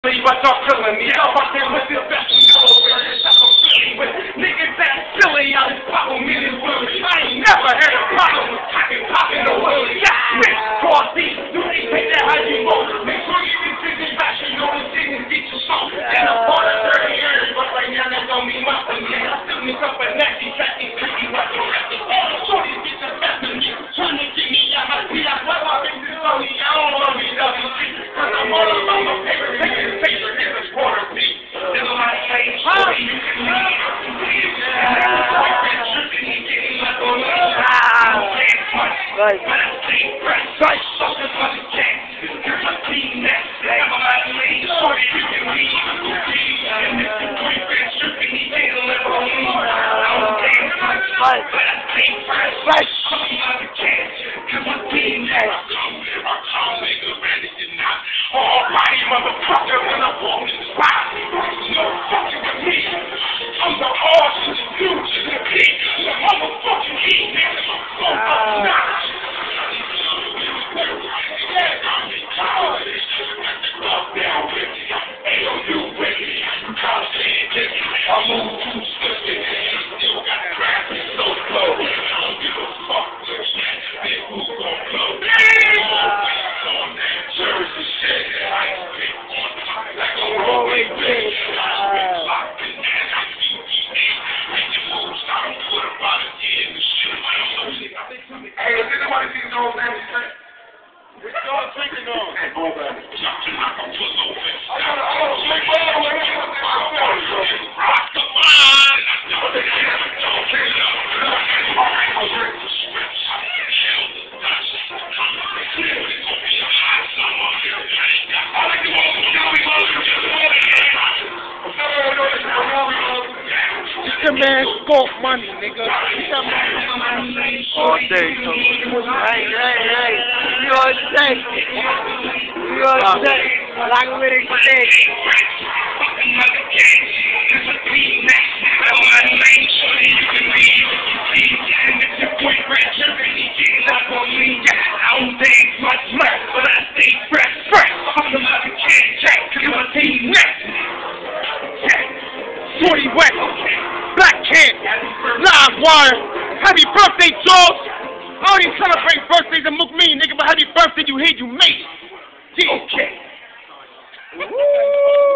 But y'all killing me. Y'all fucking with this best with niggas that silly. Y'all just popping me this Willie. I ain't never had a problem with popping no Willie. Yeah, bitch, cross these. You ain't take that how you want. Make sure you be thinking back. You know the thing is get you song. And I'm part of 30 years, but right now that don't mean nothing. Yeah, I still need up a nasty, fatty, creepy, lucky, so these bitches testing me, trying to get me out my feet. I love my bitches on me. I don't want to be WC. Cause I'm all about my paper. Man, scope money, nigga. All day, so. Hey. You all day. You all day. Like a little steak. I don't think much less, but I stay fresh. I'm the mother Jack, cause my team next. 40 West. Black Kid, Livewire, happy birthday, Charles! I don't even celebrate birthdays and mook me, nigga, but happy birthday, you here, you made it. Okay. Woo!